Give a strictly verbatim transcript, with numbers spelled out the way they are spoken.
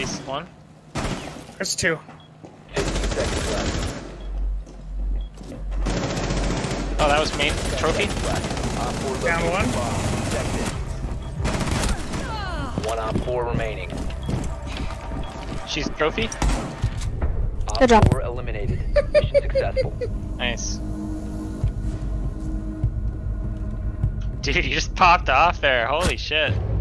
least one. There's two. fifteen seconds left. Oh, that was me. Trophy? Op four Down located one. bomb. Protect it. One op four remaining. She's trophy? Op Good job. four eliminated. Mission successful. Nice. Dude, you just popped off there. Holy shit.